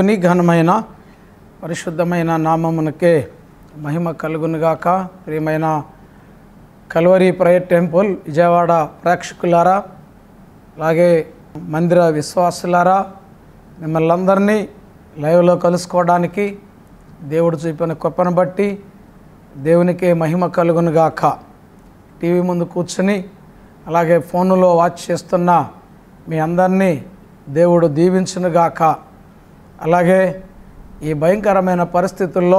దేవుని ఘనమైన పరిశుద్ధమైన నామమునకే మహిమ కలుగునుగాక. ప్రియమైన కల్వరి ప్రేయర్ టెంపుల్ విజయవాడ ప్రేక్షకులారా, అలాగే మందిర విశ్వాసులారా, మిమ్మల్ని అందరినీ లైవ్లో కలుసుకోవడానికి దేవుడు చూపిన కృపను బట్టి దేవునికే మహిమ కలుగునుగాక. టీవీ ముందు కూర్చుని అలాగే ఫోన్లో వాచ్ చేస్తున్న మీ అందరినీ దేవుడు దీవించునుగాక. అలాగే ఈ భయంకరమైన పరిస్థితుల్లో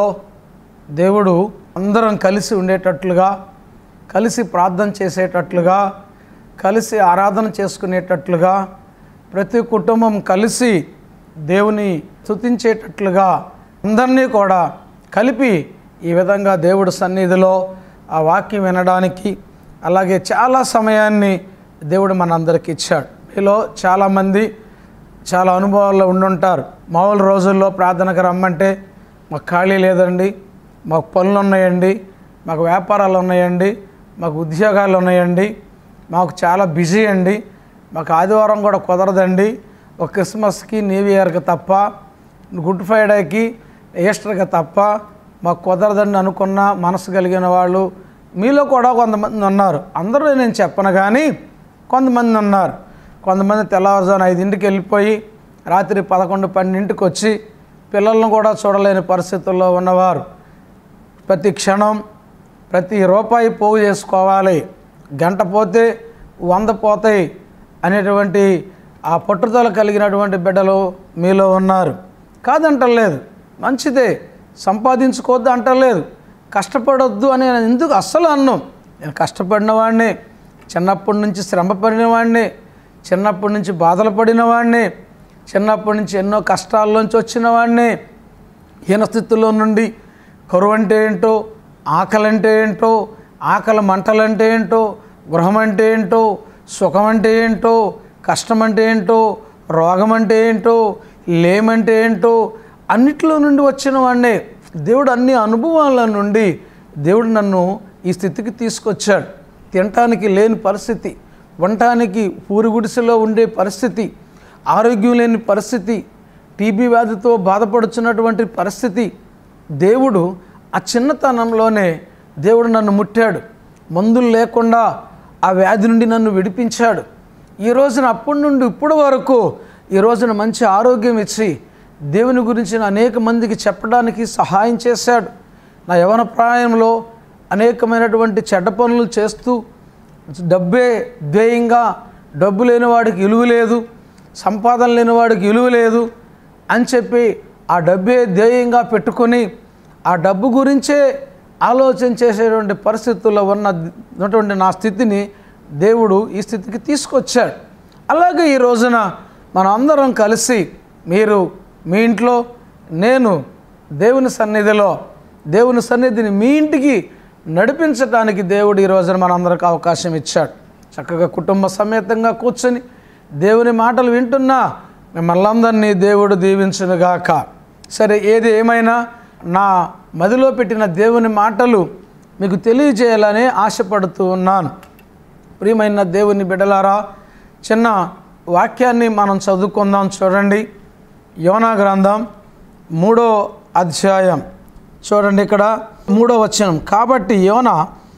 దేవుడు అందరం కలిసి ఉండేటట్లుగా, కలిసి ప్రార్థన చేసేటట్లుగా, కలిసి ఆరాధన చేసుకునేటట్లుగా, ప్రతి కుటుంబం కలిసి దేవుని స్తుతించేటట్లుగా అందరినీ కూడా కలిపి ఈ విధంగా దేవుడి సన్నిధిలో ఆ వాక్యం వినడానికి, అలాగే చాలా సమయాన్ని దేవుడు మనందరికి ఇచ్చాడు. మీలో చాలామంది చాలా అనుభవాల్లో ఉండుంటారు. మామూలు రోజుల్లో ప్రార్థనకు రమ్మంటే మాకు ఖాళీ లేదండి, మాకు పనులు ఉన్నాయండి, మాకు వ్యాపారాలు ఉన్నాయండి, మాకు ఉద్యోగాలు ఉన్నాయండి, మాకు చాలా బిజీ అండి, మాకు ఆదివారం కూడా కుదరదండి, ఒక క్రిస్మస్కి న్యూ ఇయర్కి తప్ప, గుడ్ ఫ్రైడేకి ఈస్టర్కి తప్ప మాకు కుదరదండి అనుకున్న మనసు కలిగిన వాళ్ళు మీలో కూడా కొంతమంది ఉన్నారు. అందరూ నేను చెప్పను కానీ కొంతమంది ఉన్నారు. కొంతమంది తెల్లవారుజామున 5ంటికి వెళ్ళిపోయి రాత్రి 11, 12ంటికి వచ్చి పిల్లలను కూడా చూడలేని పరిస్థితుల్లో ఉన్నవారు. ప్రతి క్షణం ప్రతి రూపాయి పోగు చేసుకోవాలి, గంట పోతే 100 పోతాయి అనేటువంటి ఆ పట్టుదల కలిగినటువంటి బిడ్డలు మీలో ఉన్నారు. కాదంటలేదు, మంచిదే, సంపాదించుకోవద్దు అంటలేదు, కష్టపడొద్దు అని నేను ఎందుకు అస్సలు అన్నాను. నేను కష్టపడిన వాడిని, చిన్నప్పటి నుంచి శ్రమ పడిన వాడిని, చిన్నప్పటి నుంచి బాధలు పడిన వాడిని, చిన్నప్పటి నుంచి ఎన్నో కష్టాల్లోంచి వచ్చిన వాడిని, హీనస్థితుల్లో నుండి కరువు అంటే ఏంటో, ఆకలి అంటే ఏంటో, ఆకలి మంటలంటే ఏంటో, గృహం అంటే ఏంటో, సుఖం అంటే ఏంటో, కష్టం అంటే ఏంటో, రోగం అంటే ఏంటో, లేమంటే ఏంటో అన్నిట్లో నుండి వచ్చిన వాడినే. దేవుడు అన్ని అనుభవాల నుండి దేవుడు నన్ను ఈ స్థితికి తీసుకొచ్చాడు. తినటానికి లేని పరిస్థితి, వంటానికి పూరి గుడిసెలో ఉండే పరిస్థితి, ఆరోగ్యం లేని పరిస్థితి, టీబీ వ్యాధితో బాధపడుచున్నటువంటి పరిస్థితి. దేవుడు ఆ చిన్నతనంలోనే దేవుడు నన్ను ముట్టాడు. మందులు లేకుండా ఆ వ్యాధి నుండి నన్ను విడిపించాడు. ఈ రోజున అప్పటి నుండి ఇప్పటి వరకు ఈ రోజున మంచి ఆరోగ్యం ఇచ్చి దేవుని గురించి అనేక మందికి చెప్పడానికి సహాయం చేశాడు. నా యవ్వన ప్రాయంలో అనేకమైనటువంటి చెడ్డ పనులు చేస్తూ డబ్బే ధ్యేయంగా, డబ్బు లేనివాడికి విలువ లేదు, సంపాదన లేనివాడికి విలువ లేదు అని చెప్పి ఆ డబ్బే ధ్యేయంగా ఆ డబ్బు గురించే ఆలోచన చేసేటువంటి పరిస్థితుల్లో ఉన్నటువంటి నా స్థితిని దేవుడు ఈ స్థితికి తీసుకొచ్చాడు. అలాగే ఈ రోజున మనం అందరం కలిసి, మీరు మీ ఇంట్లో, నేను దేవుని సన్నిధిని మీ ఇంటికి నడిపించడానికి దేవుడు ఈ రోజున మనందరికి అవకాశం ఇచ్చాడు. చక్కగా కుటుంబ సమేతంగా కూర్చొని దేవుని మాటలు వింటున్నా మిమ్మల్ని అందరినీ దేవుడు దీవించునుగాక. సరే, ఏది ఏమైనా నా మదిలో పెట్టిన దేవుని మాటలు మీకు తెలియజేయాలని ఆశపడుతూ ఉన్నాను. ప్రియమైన దేవుని బిడ్డలారా, చిన్న వాక్యాన్ని మనం చదువుకుందాం. చూడండి, యోనా గ్రంథం 3వ అధ్యాయం చూడండి. ఇక్కడ 3వ వచనం. కాబట్టి యోనా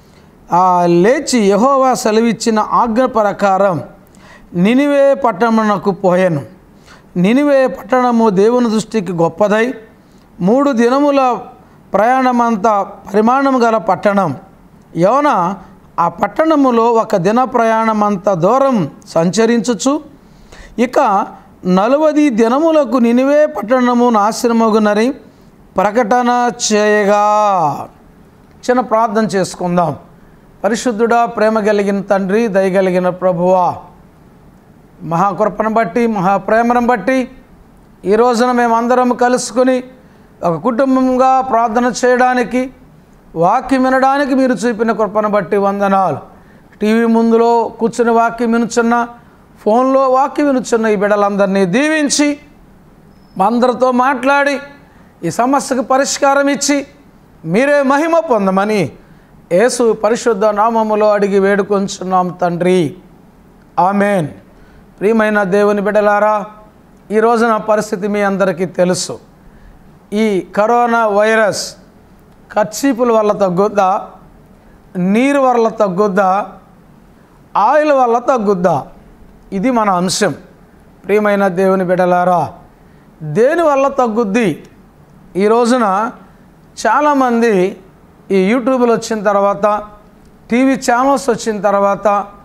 లేచి యెహోవా సెలవిచ్చిన ఆజ్ఞ ప్రకారం నినివే పట్టణమునకు పోయెను. నినివే పట్టణము దేవుని దృష్టికి గొప్పదై 3 దినముల ప్రయాణమంతా పరిమాణం గల పట్టణం. యోనా ఆ పట్టణములో 1 దిన ప్రయాణమంత దూరం సంచరించుచు ఇక 40 దినములకు నినివే పట్టణము నాశనమగునని ప్రకటన చేయగా. చిన్న ప్రార్థన చేసుకుందాం. పరిశుద్ధుడా, ప్రేమ కలిగిన తండ్రి, దయగలిగిన ప్రభువా, మహాకృపను బట్టి, మహాప్రేమను బట్టి ఈ రోజున మేమందరం కలుసుకుని ఒక కుటుంబంగా ప్రార్థన చేయడానికి, వాక్యం వినడానికి మీరు చూపిన కృపను బట్టి వందనాలు. టీవీ ముందులో కూర్చుని వాక్యం వినుచున్న, ఫోన్లో వాక్యం వినుచున్న ఈ బిడ్డలందరినీ దీవించి మా అందరితో మాట్లాడి ఈ సమస్యకు పరిష్కారం ఇచ్చి మీరే మహిమ పొందమని యేసు పరిశుద్ధ నామములో అడిగి వేడుకొంచున్నాం తండ్రి, ఆమెన్. ప్రియమైన దేవుని బిడ్డలారా, ఈ రోజున పరిస్థితి మీ అందరికీ తెలుసు. ఈ కరోనా వైరస్ కర్చీపుల వల్ల తగ్గుద్దా, నీరు వల్ల తగ్గుద్దా, ఆయిల్ వల్ల తగ్గుద్దా? ఇది మన అంశం. ప్రియమైన దేవుని బిడ్డలారా, దేనివల్ల తగ్గుద్ది? ఈ రోజున చాలామంది ఈ యూట్యూబ్లు వచ్చిన తర్వాత, టీవీ ఛానల్స్ వచ్చిన తర్వాత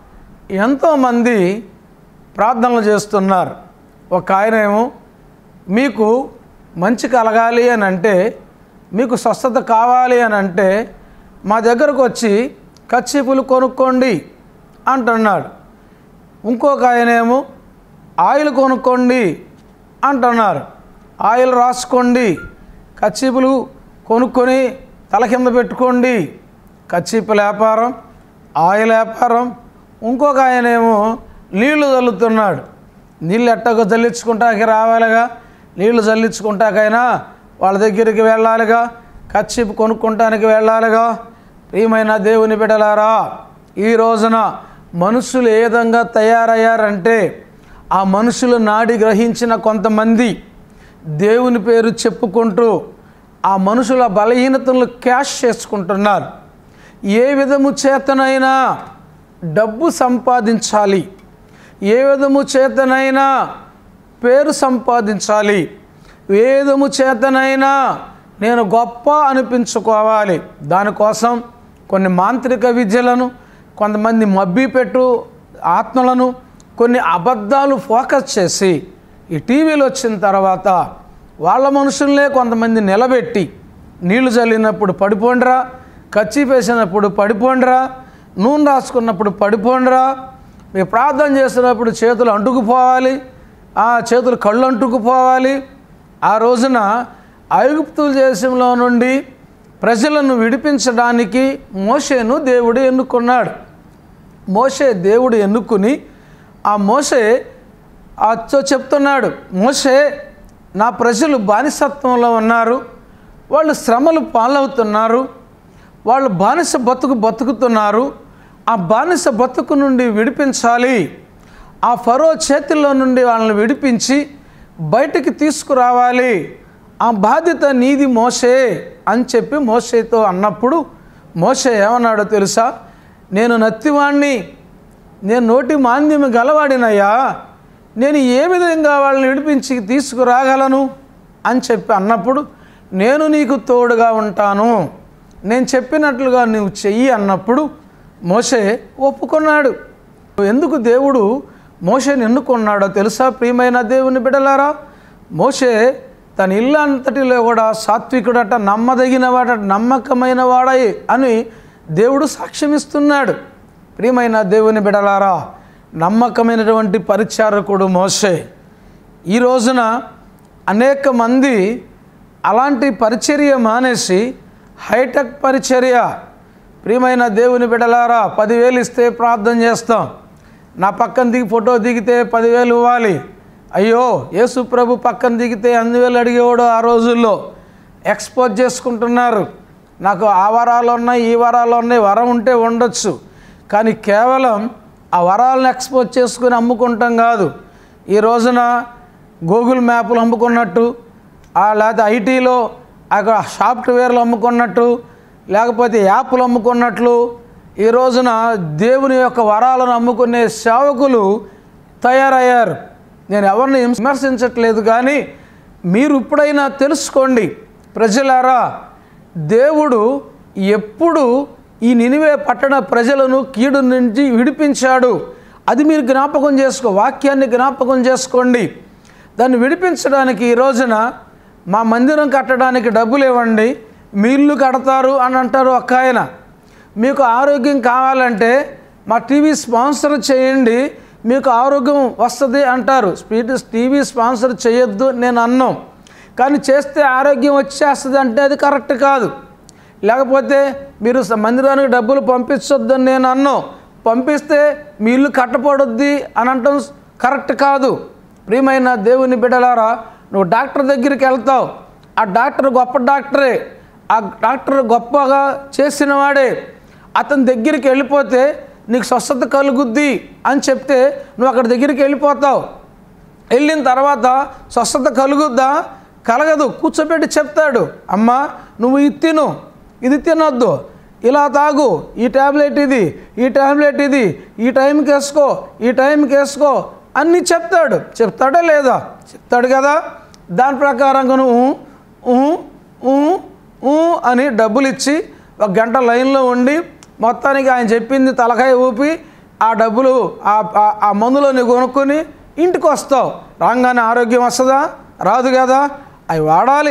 ఎంతోమంది ప్రార్థనలు చేస్తున్నారు. ఒక ఆయనేమో మీకు మంచి కలగాలి అని అంటే, మీకు స్వస్థత కావాలి అని అంటే మా దగ్గరకు వచ్చి కర్చీపులు కొనుక్కోండి అంటున్నాడు. ఇంకొక ఆయనేమో ఆయిల్ కొనుక్కోండి అంటున్నారు. ఆయిల్ రాసుకోండి, కర్చీపులు కొనుక్కొని తల కింద పెట్టుకోండి. కర్చీపుల వ్యాపారం, ఆయిల్ వ్యాపారం. ఇంకొక ఆయనేమో నీళ్లు చల్లుతున్నాడు. నీళ్ళు ఎట్టగో చల్లించుకుంటాకి రావాలిగా, నీళ్లు చల్లించుకుంటాకైనా వాళ్ళ దగ్గరికి వెళ్ళాలిగా, కర్చీపు కొనుక్కుంటానికి వెళ్ళాలిగా. ప్రియమైన దేవుని బిడ్డలారా, ఈ రోజున మనుషులు ఏ విధంగా తయారయ్యారంటే, ఆ మనుషులు నాడి గ్రహించిన కొంతమంది దేవుని పేరు చెప్పుకుంటూ ఆ మనుషుల బలహీనతలను క్యాష్ చేసుకుంటున్నారు. ఏ విధము చేతనైనా డబ్బు సంపాదించాలి, ఏ విధము చేతనైనా పేరు సంపాదించాలి, ఏ విధము చేతనైనా నేను గొప్ప అనిపించుకోవాలి. దానికోసం కొన్ని మాంత్రిక విద్యలను, కొంతమంది మభ్యపెట్టు ఆత్మలను, కొన్ని అబద్ధాలు ఫోకస్ చేసి ఈ టీవీలు వచ్చిన తర్వాత వాళ్ళ మనుషులనే కొంతమంది నిలబెట్టి నీళ్లు చల్లినప్పుడు పడిపోండిరా, కర్చీఫ్ వేసినప్పుడు పడిపోండిరా, నూనె రాసుకున్నప్పుడు పడిపోండిరా, మీరు ప్రార్థన చేసినప్పుడు చేతులు అంటుకుపోవాలి, ఆ చేతులు కళ్ళు అంటుకుపోవాలి. ఆ రోజున ఐగుప్తు దేశంలో నుండి ప్రజలను విడిపించడానికి మోషేను దేవుడు ఎన్నుకున్నాడు. మోషే దేవుడు ఎన్నుకుని ఆ మోషే చెప్తున్నాడు, మోషే నా ప్రజలు బానిసత్వంలో ఉన్నారు, వాళ్ళు శ్రమలు పాలవుతున్నారు, వాళ్ళు బానిస బతుకుతున్నారు, ఆ బానిస బతుకు నుండి విడిపించాలి, ఆ ఫరో చేతుల్లో నుండి వాళ్ళని విడిపించి బయటికి తీసుకురావాలి, ఆ బాధ్యత నీది మోషే అని చెప్పి మోషేతో అన్నప్పుడు మోషే ఏమన్నాడో తెలుసా? నేను నత్తివాణ్ణి, నేను నోటి మాంద్యము గలవాడినయ్యా, నేను ఏ విధంగా వాళ్ళని విడిపించి తీసుకురాగలను అని చెప్పి అన్నప్పుడు, నేను నీకు తోడుగా ఉంటాను, నేను చెప్పినట్లుగా నువ్వు చెయ్యి అన్నప్పుడు మోషే ఒప్పుకున్నాడు. ఎందుకు దేవుడు మోషేని ఎన్నుకున్నాడో తెలుసా? ప్రియమైన దేవుని బిడ్డలారా, మోషే తన ఇల్లు అంతటిలో కూడా సాత్వికుడట, నమ్మదగిన వాడట, నమ్మకమైన వాడై అని దేవుడు సాక్ష్యమిస్తున్నాడు. ప్రియమైన దేవుని బిడ్డలారా, నమ్మకమైనటువంటి పరిచారకుడు మోషే. ఈ రోజున అనేక మంది అలాంటి పరిచర్య మానేసి హైటెక్ పరిచర్య. ప్రియమైన దేవుని బిడ్డలారా, 10,000 ఇస్తే ప్రార్థన చేస్తాం, నా పక్కన దిగి ఫోటో దిగితే 10,000 ఇవ్వాలి. అయ్యో, యేసు ప్రభు పక్కన దిగితే 8,000 అడిగేవాడు. ఆ రోజుల్లో ఎక్స్పోజ్ చేసుకుంటున్నారు. నాకు ఆ వరాలు ఉన్నాయి, ఈ వరాలు ఉన్నాయి. వరం ఉంటే ఉండొచ్చు, కానీ కేవలం ఆ వరాలను ఎక్స్పోజ్ చేసుకుని అమ్ముకుంటాం కాదు. ఈ రోజున గూగుల్ మ్యాప్లు అమ్ముకున్నట్టు, లేకపోతే ఐటీలో అక్కడ సాఫ్ట్వేర్లు అమ్ముకున్నట్టు, లేకపోతే యాప్లు అమ్ముకున్నట్లు ఈ రోజున దేవుని యొక్క వరాలను అమ్ముకునే సేవకులు తయారయ్యారు. నేను ఎవరిని విమర్శించట్లేదు, కానీ మీరు ఇప్పుడైనా తెలుసుకోండి ప్రజలారా, దేవుడు ఎప్పుడు ఈ నినివే పట్టణ ప్రజలను కీడు నుంచి విడిపించాడు. అది మీరు జ్ఞాపకం వాక్యాన్ని జ్ఞాపకం చేసుకోండి. దాన్ని విడిపించడానికి ఈ రోజున మా మందిరం కట్టడానికి డబ్బులు ఇవ్వండి, మీ ఇల్లు కడతారు అని అంటారు ఒక ఆయన. మీకు ఆరోగ్యం కావాలంటే మా టీవీ స్పాన్సర్ చేయండి, మీకు ఆరోగ్యం వస్తుంది అంటారు. టీవీ స్పాన్సర్ చేయొద్దు నేను అన్నాం, కానీ చేస్తే ఆరోగ్యం వచ్చేస్తుంది అంటే అది కరెక్ట్ కాదు. లేకపోతే మీరు మందిరానికి డబ్బులు పంపించొద్దని నేను అన్నాం, పంపిస్తే మీ ఇల్లు కట్టపడుద్ది అని అంటాం కరెక్ట్ కాదు. ప్రియమైన దేవుని బిడ్డలారా, నువ్వు డాక్టర్ దగ్గరికి వెళ్తావు, ఆ డాక్టర్ గొప్ప డాక్టరే, ఆ డాక్టర్ గొప్పగా చేసిన వాడే, అతని దగ్గరికి వెళ్ళిపోతే నీకు స్వస్థత కలుగుద్ది అని చెప్తే నువ్వు అక్కడ దగ్గరికి వెళ్ళిపోతావు. వెళ్ళిన తర్వాత స్వస్థత కలుగుద్దా? కలగదు. కూర్చోబెట్టి చెప్తాడు, అమ్మా నువ్వు ఇది తిను, ఇది తినొద్దు, ఇలా తాగు, ఈ ట్యాబ్లెట్ ఇది, ఈ ట్యాబ్లెట్ ఇది, ఈ టైంకి వేసుకో, ఈ టైంకి వేసుకో అన్నీ చెప్తాడు. చెప్తాడా లేదా? చెప్తాడు కదా. దాని ప్రకారంగా నువ్వు అని డబ్బులు ఇచ్చి 1 గంట లైన్లో ఉండి మొత్తానికి ఆయన చెప్పింది తలకాయ ఊపి ఆ డబ్బులు ఆ మందులోని కొనుక్కొని ఇంటికి వస్తావు. రాగానే ఆరోగ్యం వస్తుందా? రాదు కదా. అవి వాడాలి,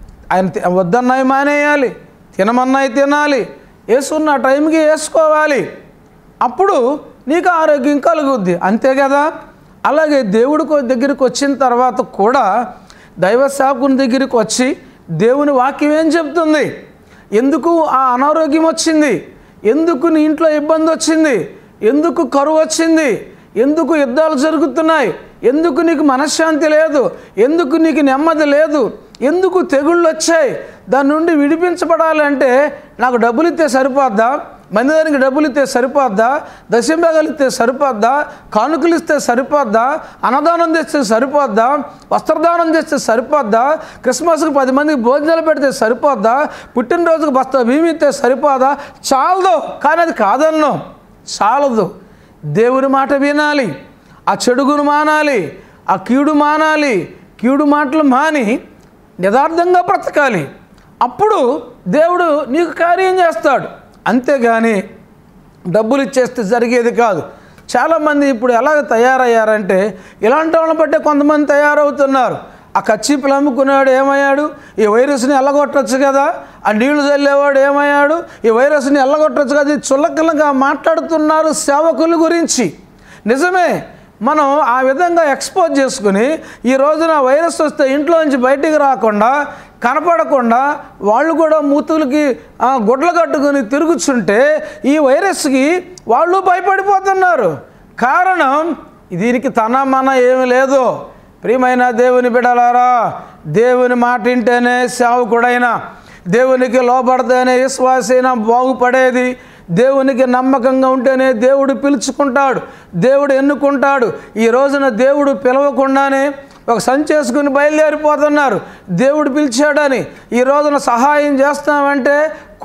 ఆయన వద్దన్నాయి మానేయాలి, తినమన్నాయి తినాలి, వేసుకున్న టైంకి వేసుకోవాలి, అప్పుడు నీకు ఆరోగ్యం కలుగుద్ది. అంతే కదా. అలాగే దేవుడి దగ్గరికి వచ్చిన తర్వాత కూడా దైవ సేవకుని దగ్గరికి వచ్చి దేవుని వాక్యం ఏం చెప్తుంది? ఎందుకు ఆ అనారోగ్యం వచ్చింది? ఎందుకు నీ ఇంట్లో ఇబ్బంది వచ్చింది? ఎందుకు కరువు వచ్చింది? ఎందుకు యుద్ధాలు జరుగుతున్నాయి? ఎందుకు నీకు మనశ్శాంతి లేదు? ఎందుకు నీకు నెమ్మది లేదు? ఎందుకు తెగుళ్ళు వచ్చాయి? దాని నుండి విడిపించబడాలంటే నాకు డబ్బులు ఇస్తే సరిపోద్దా? మందిరానికి డబ్బులు ఇస్తే సరిపోద్దా? దశంభాగాలు ఇస్తే సరిపోద్దా? కానుకలు ఇస్తే సరిపోద్దా? అన్నదానం చేస్తే సరిపోద్దా? వస్త్రదానం చేస్తే సరిపోద్దా? క్రిస్మస్కి 10 మందికి భోజనాలు పెడితే సరిపోద్దా? పుట్టినరోజుకు బస్తా బియ్యం ఇస్తే సరిపోదా? చాలదు. కానీ అది కాదన్నాం, చాలదు. దేవుని మాట వినాలి, ఆ చెడుగును మానాలి, ఆ కీడు మానాలి, కీడు మాటలు మాని యథార్థంగా బ్రతకాలి. అప్పుడు దేవుడు నీకు కార్యం చేస్తాడు. అంతేగాని డబ్బులు ఇచ్చేస్తే జరిగేది కాదు. చాలామంది ఇప్పుడు ఎలాగ తయారయ్యారంటే ఇలాంటి వాళ్ళని బట్టే కొంతమంది తయారవుతున్నారు. ఆ కచ్చిపులు అమ్ముకునేవాడు ఏమయ్యాడు? ఈ వైరస్ని ఎల్లగొట్టచ్చు కదా. ఆ నీళ్లు చల్లేవాడు ఏమయ్యాడు? ఈ వైరస్ని ఎల్లగొట్టచ్చు కదా. చులకనగా మాట్లాడుతున్నారు సేవకుల గురించి. నిజమే, మనం ఆ విధంగా ఎక్స్పోజ్ చేసుకుని ఈ రోజున వైరస్ వస్తే ఇంట్లోంచి బయటికి రాకుండా కనపడకుండా వాళ్ళు కూడా మూతులకి గుడ్లు కట్టుకుని తిరుగుతుంటే ఈ వైరస్కి వాళ్ళు భయపడిపోతున్నారు. కారణం దీనికి తన మన ఏమి లేదు. ప్రియమైన దేవుని బిడ్డలారా, దేవుని మాట వింటేనే సేవకుడైనా, దేవునికి లోబడితేనే విశ్వాసైనా బాగుపడేది. దేవునికి నమ్మకంగా ఉంటేనే దేవుడు పిలుచుకుంటాడు, దేవుడు ఎన్నుకుంటాడు. ఈ రోజున దేవుడు పిలవకుండానే ఒక సంచేసుకుని బయలుదేరిపోతున్నారు. దేవుడు పిలిచాడని ఈ రోజున సహాయం చేస్తామంటే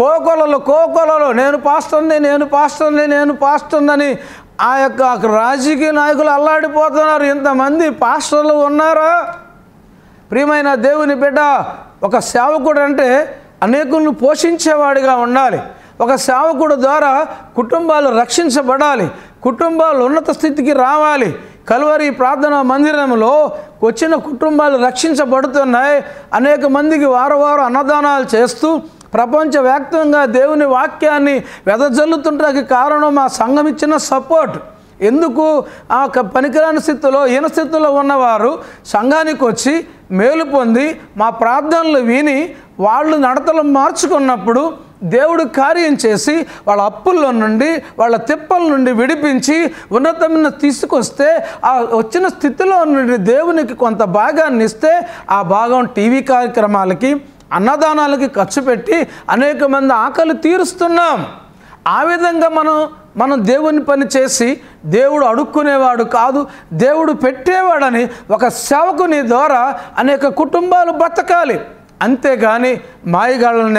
కోకొలలో నేను పాస్టర్ని ఆ యొక్క రాజకీయ నాయకులు అల్లాడిపోతున్నారు. ఇంతమంది పాస్టర్లు ఉన్నారా? ప్రియమైన దేవుని బిడ్డ, ఒక సేవకుడు అంటే అనేకులను పోషించేవాడిగా ఉండాలి. ఒక సేవకుడు ద్వారా కుటుంబాలు రక్షించబడాలి, కుటుంబాలు ఉన్నత స్థితికి రావాలి. కల్వరి ప్రార్థనా మందిరంలో వచ్చిన కుటుంబాలు రక్షించబడుతున్నాయి. అనేక మందికి వారం అన్నదానాలు చేస్తూ ప్రపంచవ్యాప్తంగా దేవుని వాక్యాన్ని వెదజల్లుతుండడానికి కారణం మా సంఘం ఇచ్చిన సపోర్ట్. ఎందుకు? ఆ పనికిరాని స్థితిలో ఈన స్థితిలో ఉన్నవారు సంఘానికి వచ్చి మేలు పొంది మా ప్రార్థనలు విని వాళ్ళు నడతలు మార్చుకున్నప్పుడు దేవుడు కార్యం చేసి వాళ్ళ అప్పుల్లో నుండి వాళ్ళ తిప్పల నుండి విడిపించి ఉన్నతమైన తీసుకొస్తే ఆ వచ్చిన స్థితిలో నుండి దేవునికి కొంత భాగాన్ని ఇస్తే ఆ భాగం టీవీ కార్యక్రమాలకి అన్నదానాలకి ఖర్చు పెట్టి అనేక మంది ఆకలి తీరుస్తున్నాం. ఆ విధంగా మనం దేవుని పని చేసి దేవుడు అడుక్కునేవాడు కాదు, దేవుడు పెట్టేవాడని ఒక సేవకుని ద్వారా అనేక కుటుంబాలు బతకాలి. అంతేగాని మాయగాళ్ళను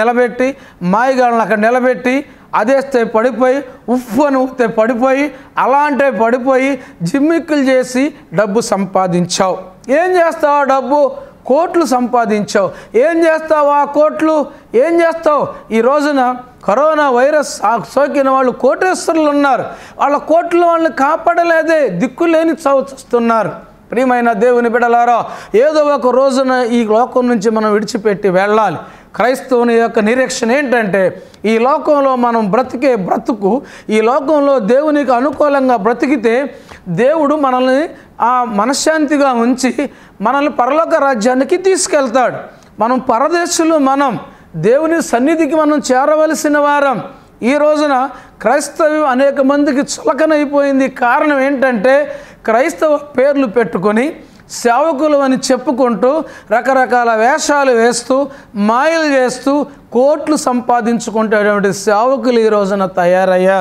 అక్కడ నిలబెట్టి అదేస్తే పడిపోయి అని ఊస్తే పడిపోయి అలాంటే పడిపోయి జిమ్మిక్కులు చేసి డబ్బు సంపాదించావు. ఏం చేస్తావు? డబ్బు కోట్లు సంపాదించావు. ఏం చేస్తావు? ఆ కోట్లు ఏం చేస్తావు? ఈ రోజున కరోనా వైరస్ సోకిన వాళ్ళు కోటేశ్వరులు ఉన్నారు. వాళ్ళ కోట్లు వాళ్ళని కాపాడలేదే, దిక్కులేని చస్తున్నారు. ప్రియమైన దేవుని బిడ్డలారా, ఏదో ఒక రోజున ఈ లోకం నుంచి మనం విడిచిపెట్టి వెళ్ళాలి. క్రైస్తవుని యొక్క నిరీక్షణ ఏంటంటే ఈ లోకంలో మనం బ్రతికే బ్రతుకు, ఈ లోకంలో దేవునికి అనుకూలంగా బ్రతికితే దేవుడు మనల్ని మనశ్శాంతిగా ఉంచి మనల్ని పరలోక రాజ్యానికి తీసుకెళ్తాడు. మనం పరదేశులు, మనం దేవుని సన్నిధికి మనం చేరవలసిన వారం. ఈ రోజున క్రైస్తవం అనేక మందికి చులకనైపోయింది. కారణం ఏంటంటే క్రైస్తవ పేర్లు పెట్టుకొని సేవకులు అని చెప్పుకుంటూ రకరకాల వేషాలు వేస్తూ మాయలు చేస్తూ కోట్లు సంపాదించుకుంటేటువంటి సేవకులు ఈ రోజున తయారయ్యారు.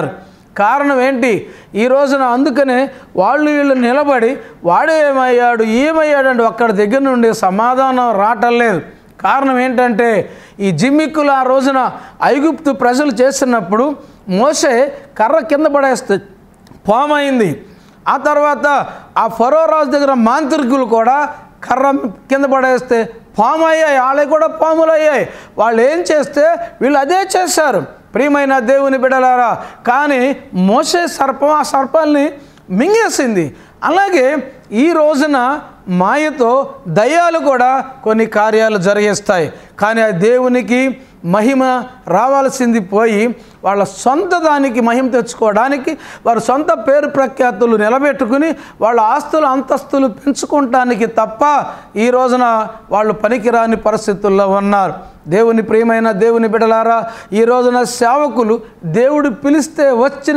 కారణం ఏంటి? ఈ రోజున అందుకనే వాళ్ళు వీళ్ళు నిలబడి వాడు ఏమయ్యాడు అంటే ఒక్కడి దగ్గర నుండి సమాధానం రావటం లేదు. కారణం ఏంటంటే ఈ జిమ్మిక్కులు ఆ రోజున ఐగుప్తు ప్రజలు చేస్తున్నప్పుడు మోషే కర్ర కింద పడేస్తే పామైంది. ఆ తర్వాత ఆ ఫరో రాజు దగ్గర మాంత్రికులు కూడా కర్ర కింద పడేస్తే పాము అయ్యాయి, వాళ్ళే కూడా పాములు అయ్యాయి. వాళ్ళు ఏం చేస్తే వీళ్ళు అదే చేశారు. ప్రియమైన దేవుని బిడ్డలారా, కానీ మోషే సర్పం ఆ సర్పాన్ని మింగేసింది. అలాగే ఈ రోజున మాయతో దయ్యాలు కూడా కొన్ని కార్యాలు జరిగిస్తాయి. కానీ ఆ దేవునికి మహిమ రావాల్సింది పోయి వాళ్ళ సొంత దానికి మహిమ తెచ్చుకోవడానికి, వారి సొంత పేరు ప్రఖ్యాతులు నిలబెట్టుకుని వాళ్ళ ఆస్తులు అంతస్తులు పెంచుకోవటానికి తప్ప ఈ రోజున వాళ్ళు పనికిరాని పరిస్థితుల్లో ఉన్నారు. దేవుని ప్రియమైన దేవుని బిడ్డలారా, ఈ రోజున సేవకులు, దేవుడు పిలిస్తే వచ్చిన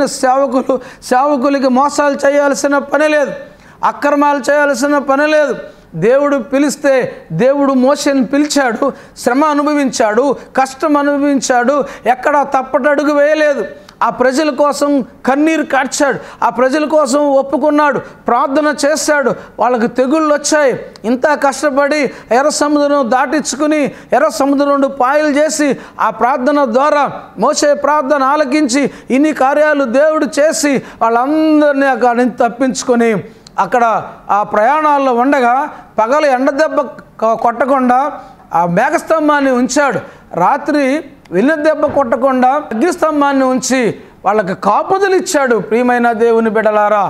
సేవకులకి మోసాలు చేయాల్సిన పని లేదు, అక్రమాలు చేయాల్సిన పని లేదు. దేవుడు పిలిస్తే, దేవుడు మోషేని పిలిచాడు, శ్రమ అనుభవించాడు, కష్టం అనుభవించాడు, ఎక్కడ తప్పటడుగు వేయలేదు. ఆ ప్రజల కోసం కన్నీరు కార్చాడు, ఆ ప్రజల కోసం ఒప్పుకున్నాడు, ప్రార్థన చేశాడు. వాళ్ళకి తెగుళ్ళు వచ్చాయి. ఇంత కష్టపడి ఎర్ర సముద్రం దాటించుకుని ఎర్ర సముద్రం నుండి పాయలు చేసి ఆ ప్రార్థన ద్వారా మోషే ప్రార్థన ఆలకించి ఇన్ని కార్యాలు దేవుడు చేసి వాళ్ళందరినీ అక్కడి నుంచి తప్పించుకొని అక్కడ ఆ ప్రయాణాల్లో ఉండగా పగలు ఎండ దెబ్బ కొట్టకుండా ఆ మేఘస్తంభాన్ని ఉంచాడు, రాత్రి వెన్నె దెబ్బ కొట్టకుండా అగ్నిస్తంభాన్ని ఉంచి వాళ్ళకి కాపుదలు ఇచ్చాడు. ప్రియమైన దేవుని బిడ్డలారా,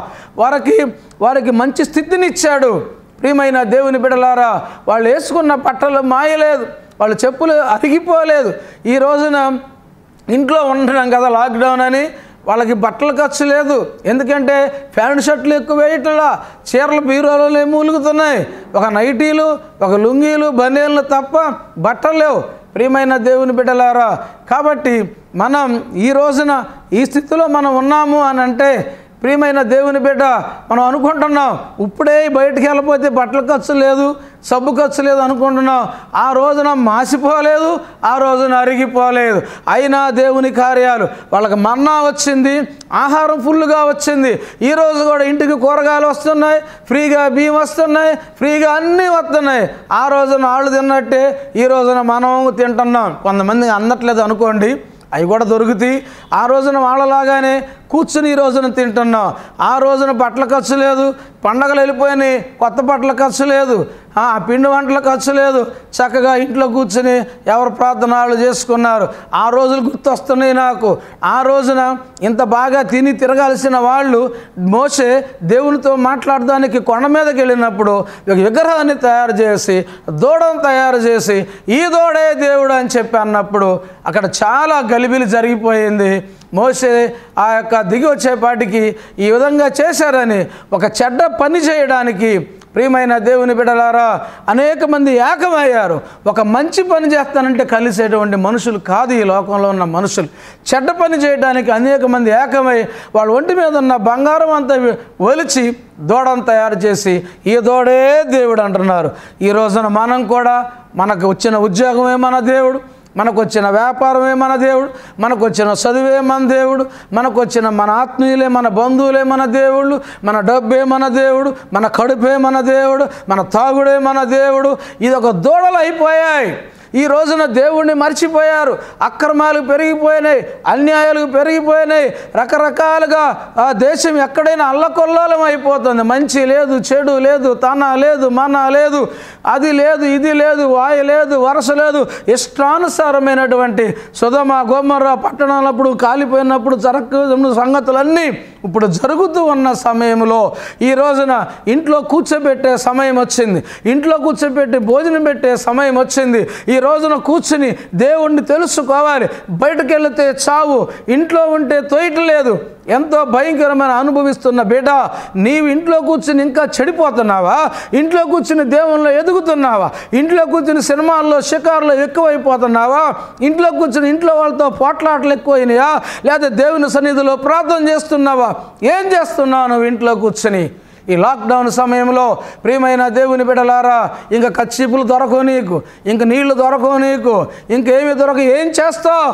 వారికి మంచి స్థితిని ఇచ్చాడు. ప్రియమైన దేవుని బిడ్డలారా, వాళ్ళు వేసుకున్న బట్టలు మాయలేదు, వాళ్ళ చెప్పులు అరిగిపోలేదు. ఈ రోజున ఇంట్లో ఉంటున్నాం కదా, లాక్డౌన్ అని, వాళ్ళకి బట్టలు ఖర్చు లేదు. ఎందుకంటే ప్యాంట్ షర్ట్లు ఎక్కువ వేయట్లా, చీరలు బీరువాలో మూలుగుతున్నాయి. ఒక నైటీలు, ఒక లుంగీలు, బనీళ్ళు తప్ప బట్టలు లేవు. ప్రియమైన దేవుని బిడ్డలారా, కాబట్టి మనం ఈ రోజున ఈ స్థితిలో మనం ఉన్నాము అని అంటే, ప్రియమైన దేవుని బిడ్డ, మనం అనుకుంటున్నాం ఇప్పుడే బయటికి వెళ్ళిపోతే బట్టల ఖర్చు లేదు, సబ్బు ఖర్చు లేదు అనుకుంటున్నాం. ఆ రోజున మాసిపోలేదు, ఆ రోజున అరిగిపోలేదు. అయినా దేవుని కార్యాలు, వాళ్ళకి మన్నా వచ్చింది, ఆహారం ఫుల్గా వచ్చింది. ఈరోజు కూడా ఇంటికి కూరగాయలు వస్తున్నాయి, ఫ్రీగా బియ్యం వస్తున్నాయి, ఫ్రీగా అన్నీ వస్తున్నాయి. ఆ రోజున వాళ్ళు తిన్నట్టే ఈ రోజున మనం తింటున్నాం. కొంతమంది అందట్లేదు అనుకోండి, అవి కూడా దొరుకుతాయి. ఆ రోజున వాళ్ళలాగానే కూర్చుని ఈ రోజున తింటున్నాం. ఆ రోజున బట్టల ఖర్చు లేదు, పండగలు వెళ్ళిపోయినాయి, కొత్త బట్టల ఖర్చు లేదు, పిండి వంటల ఖర్చు లేదు. చక్కగా ఇంట్లో కూర్చుని ఎవరు ప్రార్థనలు చేసుకున్నారు. ఆ రోజులు గుర్తొస్తున్నాయి నాకు. ఆ రోజున ఇంత బాగా తిని తిరగాల్సిన వాళ్ళు మోషే దేవునితో మాట్లాడడానికి కొండ మీదకి వెళ్ళినప్పుడు ఒక విగ్రహాన్ని తయారు చేసి, దూడను తయారు చేసి, ఈ దూడే దేవుడు అని చెప్పి అన్నప్పుడు అక్కడ చాలా గలిబిలి జరిగిపోయింది. మోషే ఆ యొక్క దిగి వచ్చేపాటికి ఈ విధంగా చేశారని ఒక చెడ్డ పని చేయడానికి, ప్రియమైన దేవుని బిడ్డలారా, అనేక మంది ఏకమయ్యారు. ఒక మంచి పని చేస్తానంటే కలిసేటువంటి మనుషులు కాదు ఈ లోకంలో ఉన్న మనుషులు. చెడ్డ పని చేయడానికి అనేక మంది ఏకమై వాళ్ళ ఒంటి మీద ఉన్న బంగారం అంతా ఒలిచి దూడను తయారు చేసి ఈ దూడే దేవుడు అంటున్నారు. ఈ రోజున మనం కూడా మనకు వచ్చిన ఉద్యోగమే మన దేవుడు, మనకు వచ్చిన వ్యాపారమే మన దేవుడు, మనకు వచ్చిన చదువే మన దేవుడు, మనకు వచ్చిన మన ఆత్మీయులే, మన బంధువులే మన దేవుళ్ళు, మన డబ్బే మన దేవుడు, మన కడుపే మన దేవుడు, మన తాగుడే మన దేవుడు. ఇది ఒక దూడలు అయిపోయాయి. ఈ రోజున దేవుణ్ణి మర్చిపోయారు. అక్రమాలు పెరిగిపోయినాయి, అన్యాయాలు పెరిగిపోయినాయి, రకరకాలుగా ఆ దేశం ఎక్కడైనా అల్లకొల్లోలం అయిపోతుంది. మంచి లేదు, చెడు లేదు, తన లేదు, మన లేదు, అది లేదు, ఇది లేదు, వాయు లేదు, వరస లేదు. ఇష్టానుసారమైనటువంటి సొదొమ గొమొర్రా పట్టణాలప్పుడు కాలిపోయినప్పుడు జరగని సంగతులన్నీ ఇప్పుడు జరుగుతూ ఉన్న సమయంలో ఈ రోజున ఇంట్లో కూర్చోబెట్టే సమయం వచ్చింది, ఇంట్లో కూర్చోబెట్టి భోజనం పెట్టే సమయం వచ్చింది. ఈ రోజున కూర్చుని దేవుణ్ణి తెలుసుకోవాలి. బయటకు వెళితే చావు, ఇంట్లో ఉంటే తొయ్యట్లేదు. ఎంతో భయంకరమైన అనుభవిస్తున్న బిడ్డ, నీవు ఇంట్లో కూర్చుని ఇంకా చెడిపోతున్నావా? ఇంట్లో కూర్చుని దేవుల్లో ఎదుగుతున్నావా? ఇంట్లో కూర్చుని సినిమాల్లో షికార్లో ఎక్కువైపోతున్నావా? ఇంట్లో కూర్చుని ఇంట్లో వాళ్ళతో పోట్లాటలు ఎక్కువైనాయా? లేదా దేవుని సన్నిధిలో ప్రార్థన చేస్తున్నావా? ఏం చేస్తున్నావు నువ్వు ఇంట్లో కూర్చుని? ఈ లాక్డౌన్ సమయంలో ప్రియమైన దేవుని బిడ్డలారా, ఇంకా కచ్చిపులు దొరకవు నీకు, ఇంక నీళ్లు దొరకవు నీకు, ఇంకేమి దొరక, ఏం చేస్తావు?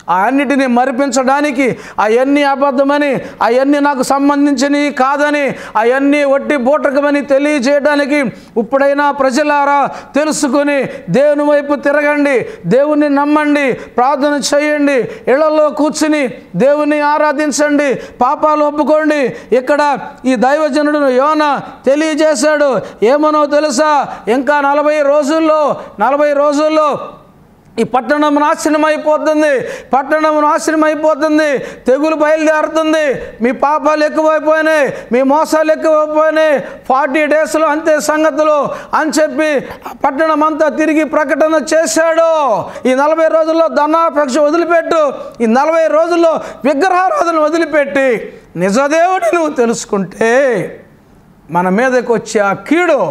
అన్నిటినీ మరిపించడానికి, అవన్నీ అబద్ధమని, అవన్నీ నాకు సంబంధించినవి కాదని, అవన్నీ వట్టి బూటకమని తెలియజేయడానికి ఇప్పుడైనా ప్రజలారా తెలుసుకొని దేవుని వైపు తిరగండి, దేవుని నమ్మండి, ప్రార్థన చేయండి, ఇళ్లలో కూర్చుని దేవుని ఆరాధించండి, పాపాలు ఒప్పుకోండి. ఇక్కడ ఈ దైవజనుడు యోనా తెలియజేశాడు. ఏమనో తెలుసా? ఇంకా 40 రోజుల్లో ఈ పట్టణం నాశనం అయిపోతుంది, పట్టణం నాశనం అయిపోతుంది, తెగులు బయలుదేరుతుంది, మీ పాపాలు ఎక్కువైపోయినాయి, మీ మోసాలు ఎక్కువైపోయినాయి, 40 డేస్లో అంతే సంగతులు అని చెప్పి పట్టణం అంతా తిరిగి ప్రకటన చేశాడు. ఈ 40 రోజుల్లో ధనాపేక్ష వదిలిపెట్టు, ఈ 40 రోజుల్లో విగ్రహారాధన వదిలిపెట్టి నిజదేవుడిని నువ్వు తెలుసుకుంటే మన మీదకి వచ్చే ఆ కీడు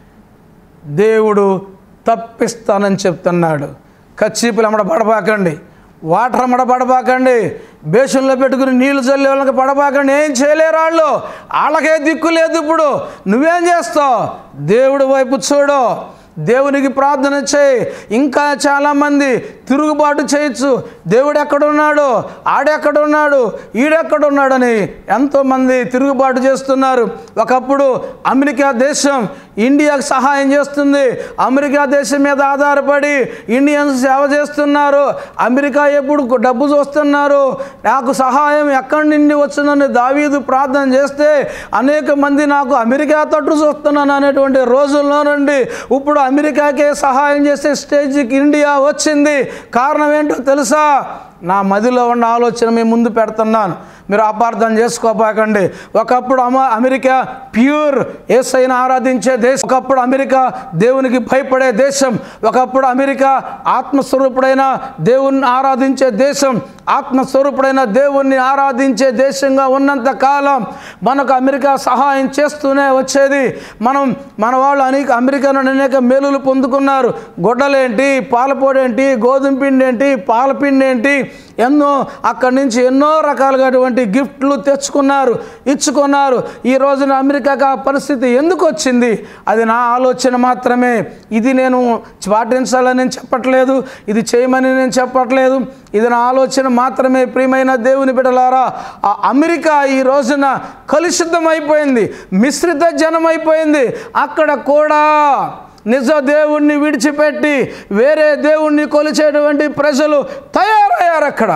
దేవుడు తప్పిస్తానని చెప్తున్నాడు. కచ్చీపులు అమ్మడ పడబాకండి, వాటర్ అమ్మడ పడబాకండి, బేషన్లో పెట్టుకుని నీళ్లు చల్లే వాళ్ళకి పడబాకండి. ఏం చేయలేరు వాళ్ళు, వాళ్ళకే దిక్కు లేదు. ఇప్పుడు నువ్వేం చేస్తావు? దేవుడి వైపు చూడు, దేవునికి ప్రార్థన చేయి. ఇంకా చాలామంది తిరుగుబాటు చేయొచ్చు. దేవుడు ఎక్కడున్నాడు, ఆడెక్కడున్నాడు, ఈడెక్కడున్నాడని ఎంతోమంది తిరుగుబాటు చేస్తున్నారు. ఒకప్పుడు అమెరికా దేశం ఇండియాకు సహాయం చేస్తుంది, అమెరికా దేశం మీద ఆధారపడి ఇండియన్స్ సేవ చేస్తున్నారు. అమెరికా ఎప్పుడు డబ్బు చూస్తున్నారు, నాకు సహాయం ఎక్కడి నుండి వచ్చిందని దావీదు ప్రార్థన చేస్తే అనేక మంది నాకు అమెరికా తట్టు చూస్తున్నాను అనేటువంటి రోజుల్లో నుండి ఇప్పుడు అమెరికాకే సహాయం చేసే స్టేజ్కి ఇండియా వచ్చింది. కారణం ఏంటో తెలుసా? నా మదిలో ఉన్న ఆలోచన మీ ముందు పెడుతున్నాను, మీరు అపార్థం చేసుకోబాకండి. ఒకప్పుడు అమెరికా ప్యూర్ యేసయ్యను ఆరాధించే దేశం, ఒకప్పుడు అమెరికా దేవునికి భయపడే దేశం, ఒకప్పుడు అమెరికా ఆత్మస్వరూపుడైన దేవుణ్ణి ఆరాధించే దేశం, ఆత్మస్వరూపుడైన దేవుణ్ణి ఆరాధించే దేశంగా ఉన్నంత కాలం మనకు అమెరికా సహాయం చేస్తూనే వచ్చేది. మన వాళ్ళు అమెరికా నుండి అనేక మేలులు పొందుకున్నారు. గొడ్డలేంటి, పాలపొడేంటి, గోధుమ పిండి ఏంటి, పాలపిండి ఏంటి, ఎన్నో అక్కడి నుంచి ఎన్నో రకాలుగాటువంటి గిఫ్ట్లు తెచ్చుకున్నారు, ఇచ్చుకున్నారు. ఈ రోజున అమెరికాకు ఆ పరిస్థితి ఎందుకు వచ్చింది? అది నా ఆలోచన మాత్రమే. ఇది నేను పాటించాలని నేను చెప్పట్లేదు, ఇది చేయమని నేను చెప్పట్లేదు, ఇది నా ఆలోచన మాత్రమే. ప్రియమైన దేవుని బిడ్డలారా, ఆ అమెరికా ఈ రోజున కలుషితమైపోయింది, మిశ్రిత జనం అయిపోయింది. అక్కడ కూడా నిజ దేవుణ్ణి విడిచిపెట్టి వేరే దేవుణ్ణి కొలిచేటువంటి ప్రజలు తయారయ్యారు. అక్కడ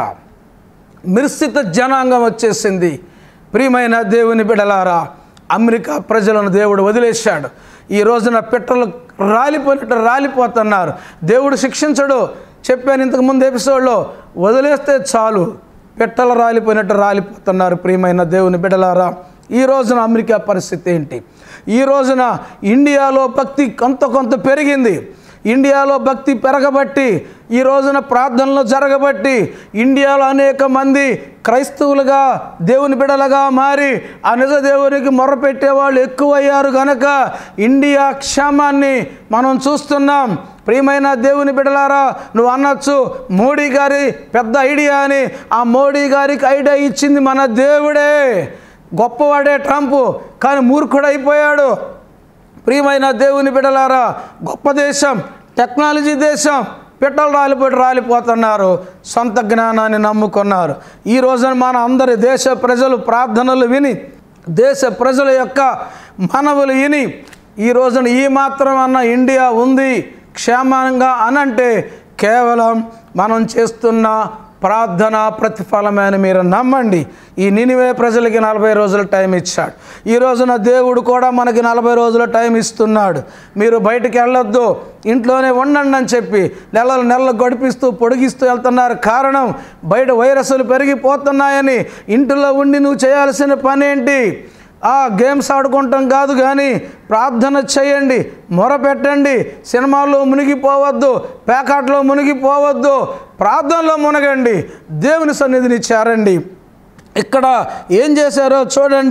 మిశ్రిత జనాంగం వచ్చేసింది. ప్రియమైన దేవుని బిడ్డలారా, అమెరికా ప్రజలను దేవుడు వదిలేశాడు. ఈ రోజున పిట్టలు రాలిపోయినట్టు రాలిపోతున్నారు. దేవుడు శిక్షించడు. చెప్పాను ఇంతకుముందు ఎపిసోడ్లో, వదిలేస్తే చాలు పిట్టలు రాలిపోయినట్టు రాలిపోతున్నారు. ప్రియమైన దేవుని బిడ్డలారా, ఈ రోజున అమెరికా పరిస్థితి ఏంటి? ఈ రోజున ఇండియాలో భక్తి కొంత పెరిగింది. ఇండియాలో భక్తి పెరగబట్టి, ఈ రోజున ప్రార్థనలు జరగబట్టి ఇండియాలో అనేక మంది క్రైస్తవులుగా దేవుని బిడ్డలుగా మారి ఆ నిజ దేవునికి మొర్రపెట్టేవాళ్ళు ఎక్కువయ్యారు కనుక ఇండియా క్షేమాన్ని మనం చూస్తున్నాం. ప్రియమైన దేవుని బిడ్డలారా, నువ్వు అనొచ్చు మోడీ గారి పెద్ద ఐడియా అని. ఆ మోడీ గారికి ఐడియా ఇచ్చింది మన దేవుడే. గొప్పవాడే ట్రంప్, కానీ మూర్ఖుడైపోయాడు. ప్రియమైన దేవుని బిడ్డలారా, గొప్ప దేశం, టెక్నాలజీ దేశం, పిట్టలు రాలిపోతున్నారు, సొంత జ్ఞానాన్ని నమ్ముకున్నారు. ఈ రోజున మన అందరి దేశ ప్రజలు ప్రార్థనలు విని, దేశ ప్రజల యొక్క మనవులు విని ఈ రోజున ఈ మాత్రం అన్న ఇండియా ఉంది క్షేమంగా అనంటే కేవలం మనం చేస్తున్న ప్రార్థన ప్రతిఫలమే అని మీరు నమ్మండి. ఈ నినివే ప్రజలకి 40 రోజుల టైం ఇచ్చాడు. ఈ రోజున దేవుడు కూడా మనకి 40 రోజుల టైం ఇస్తున్నాడు. మీరు బయటికి వెళ్ళొద్దు, ఇంట్లోనే ఉండండి అని చెప్పి నెలలు గడిపిస్తూ పొడిగిస్తూ వెళ్తున్నారు. కారణం బయట వైరస్లు పెరిగిపోతున్నాయని. ఇంటిలో ఉండి నువ్వు చేయాల్సిన పని ఏంటి? గేమ్స్ ఆడుకుంటాం కాదు, కానీ ప్రార్థన చేయండి, మొరపెట్టండి. సినిమాల్లో మునిగిపోవద్దు, పేకాట్లో మునిగిపోవద్దు, ప్రార్థనలో మునగండి, దేవుని సన్నిధిని చేరండి. ఇక్కడ ఏం చేశారో చూడండి.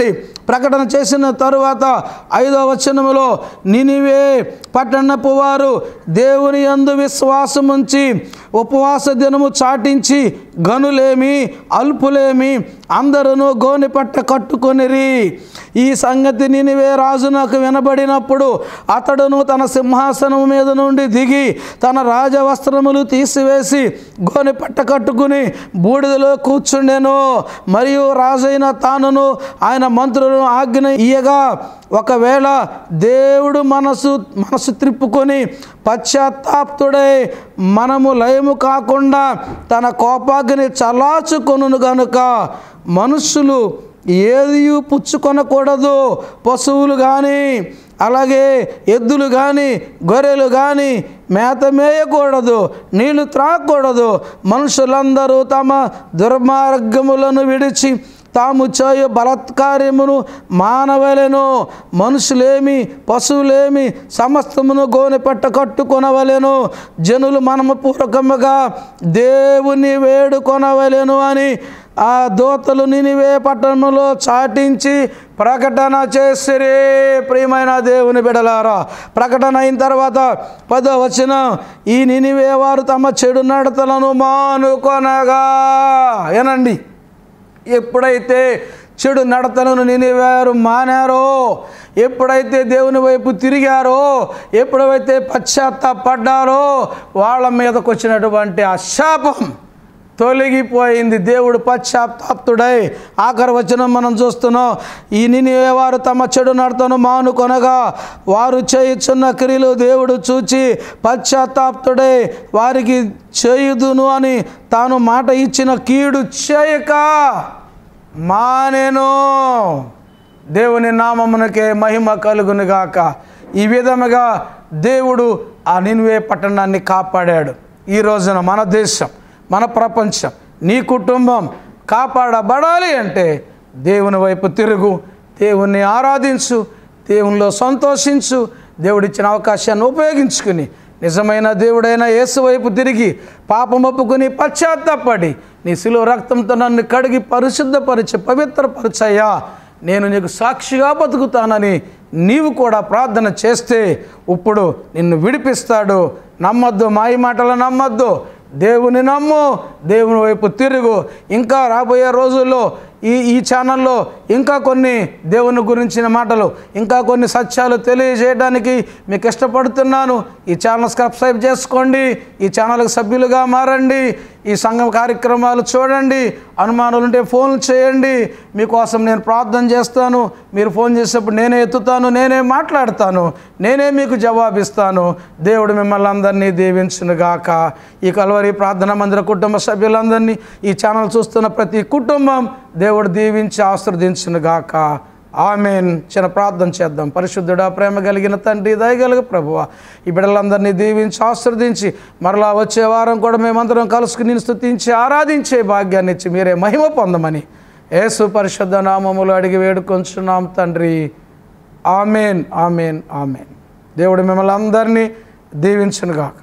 ప్రకటన చేసిన తరువాత 5వ వచనములో నినివే పట్టణపు వారు దేవుని యందు విశ్వాసముంచి ఉపవాస దినము చాటించి గనులేమి అల్పులేమి అందరూ గోనెపట్ట కట్టుకొనిరి. ఈ సంగతి నినివే రాజునకు వినబడినప్పుడు అతడును తన సింహాసనం మీద నుండి దిగి తన రాజవస్త్రములు తీసివేసి గోనెపట్ట కట్టుకుని బూడిదలో కూర్చుండెను. మరియు రాజైన తానును ఆయన మంత్రులను ఆజ్ఞ ఇయ్యగా ఒకవేళ దేవుడు మనసు త్రిప్పుకొని పశ్చాత్తాప్తుడై మనము లయము కాకుండా తన కోపాగ్ని చల్లార్చుకొనును గనుక మనుష్యులు ఏదియు పుచ్చుకొనకూడదు. పశువులు కానీ అలాగే ఎద్దులు కానీ గొర్రెలు కానీ మేత మేయకూడదు, నీళ్లు త్రాగకూడదు. మనుషులందరూ తమ దుర్మార్గములను విడిచి తాము చేయు బలాత్కార్యమును మానవలెను. మనుషులేమి పశువులేమి సమస్తమును గోనెపట్ట కట్టుకొనవలెను. జనులు మనమపూర్వకముగా దేవుని వేడుకొనవలెను అని ఆ దూతలు నినివే పట్టణంలో చాటించి ప్రకటన చేసిరి. ప్రియమైన దేవుని బిడలారా, ప్రకటన అయిన తర్వాత 10వ వచనం, ఈ నినివే వారు తమ చెడు నడతలను మానుకొనగా. ఏనండి, ఎప్పుడైతే చెడు నడతలను నినివేవారు మానారో, ఎప్పుడైతే దేవుని వైపు తిరిగారో, ఎప్పుడైతే పశ్చాత్తాపడ్డారో వాళ్ళ మీదకు వచ్చినటువంటి ఆ శాపం తొలగిపోయింది. దేవుడు పశ్చాత్తాప్తుడై ఆఖరి వచనం మనం చూస్తున్నాం. ఈ నినివే వారు తమ చెడు నడతను మానుకొనగా వారు చేయుచున్న క్రియలు దేవుడు చూచి పశ్చాత్తాప్తుడై వారికి చేయుదును అని తాను మాట ఇచ్చిన కీడు చేయక మానెను. దేవుని నామమునకే మహిమ కలుగునుగాక. ఈ విధముగా దేవుడు ఆ నినివే పట్టణాన్ని కాపాడాడు. ఈ రోజున మన దేశం, మన ప్రపంచం, నీ కుటుంబం కాపాడబడాలి అంటే దేవుని వైపు తిరుగు, దేవుణ్ణి ఆరాధించు, దేవునిలో సంతోషించు. దేవుడిచ్చిన అవకాశాన్ని ఉపయోగించుకుని నిజమైన దేవుడైన యేసు వైపు తిరిగి పాపం ఒప్పుకుని పశ్చాత్తాపడి నీ శిలువ రక్తంతో నన్ను కడిగి పరిశుద్ధపరిచి పవిత్రపరిచయ్యా, నేను నీకు సాక్షిగా బతుకుతానని నీవు కూడా ప్రార్థన చేస్తే ఇప్పుడు నిన్ను విడిపిస్తాడు. నమ్మద్దు, మాయ మాటలు నమ్మద్దు, దేవుని నమ్ము, దేవుని వైపు తిరుగు. ఇంకా రాబోయే రోజుల్లో ఈ ఛానల్లో ఇంకా కొన్ని దేవుని గురించిన మాటలు, ఇంకా కొన్ని సత్యాలు తెలియజేయడానికి మీకు ఇష్టపడుతున్నాను. ఈ ఛానల్ సబ్స్క్రైబ్ చేసుకోండి, ఈ ఛానల్కి సభ్యులుగా మారండి, ఈ సంఘం కార్యక్రమాలు చూడండి. అనుమానాలు ఉంటే ఫోన్లు చేయండి, మీకోసం నేను ప్రార్థన చేస్తాను. మీరు ఫోన్ చేసేప్పుడు నేనే ఎత్తుతాను, నేనే మాట్లాడతాను, నేనే మీకు జవాబిస్తాను. దేవుడు మిమ్మల్ని అందరినీ దీవించునుగాక. ఈ కల్వరి ప్రార్థనా మందిర కుటుంబ సభ్యులందరినీ, ఈ ఛానల్ చూస్తున్న ప్రతి కుటుంబం దేవుడు దీవించి ఆశీర్వదించునుగాక. ఆమెన్. చిన్న ప్రార్థన చేద్దాం. పరిశుద్ధుడా, ప్రేమ కలిగిన తండ్రి, దయగలిగిన ప్రభువా, ఈ బిడ్డలందరినీ దీవించి ఆశీర్వదించి మరలా వచ్చే వారం కూడా మేమందరం కలుసుకుని నిన్ను స్తుతించి ఆరాధించే భాగ్యాన్ని ఇచ్చి మీరే మహిమ పొందమని యేసు పరిశుద్ధ నామములో అడిగి వేడుకొంచున్నాం తండ్రి. Amen, amen, amen. దేవుడు మిమ్మల్ని అందరినీ దీవించునుగాక.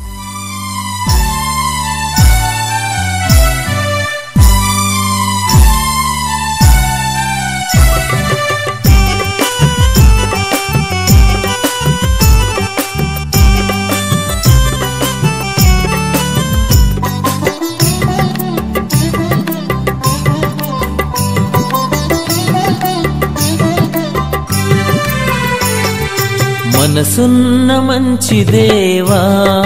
మనసున్న మంచి దేవా,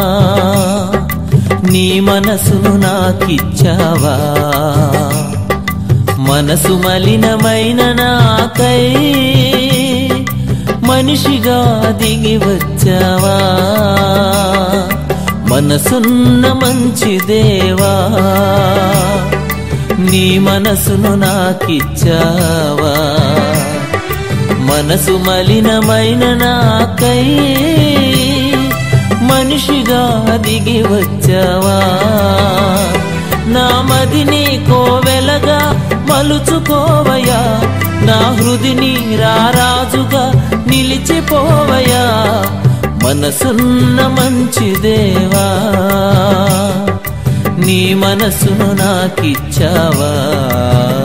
నీ మనసును నాకిచ్చావా? మనసు మలినమైన నాకై మనిషిగా దిగి వచ్చావా? మనసున్న మంచి దేవా, నీ మనసును నాకిచ్చావా? మనసు మలినమైన నాకై మనిషిగా దిగి వచ్చావా? నా మదిని కోవెలగా మలుచుకోవయా, నా హృదిని రారాజుగా నిలిచిపోవయా. మనసున్న మంచి దేవా, నీ మనసును నాకిచ్చావా?